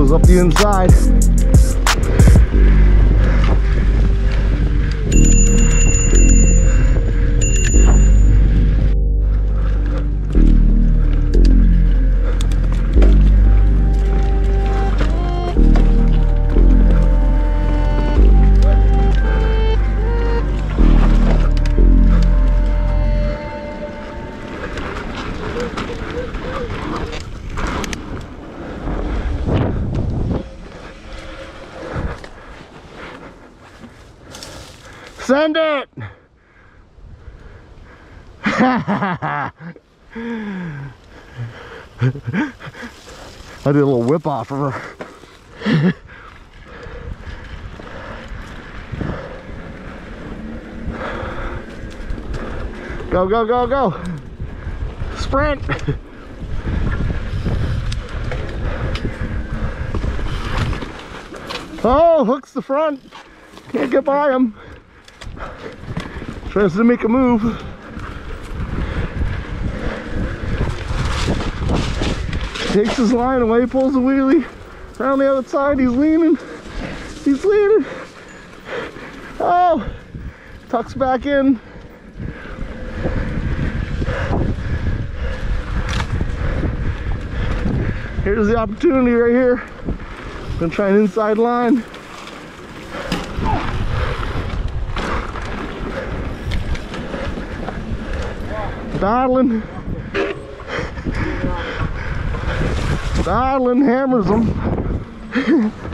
Goes up the inside. Send it! I did a little whip off of her. Go, go, go, go! Sprint! Oh, hooks the front. Can't get by him. Tries to make a move. Takes his line away, pulls a wheelie. Around the other side, he's leaning. He's leaning. Oh! Tucks back in. Here's the opportunity right here. Gonna try an inside line. Battling. Battling hammers them.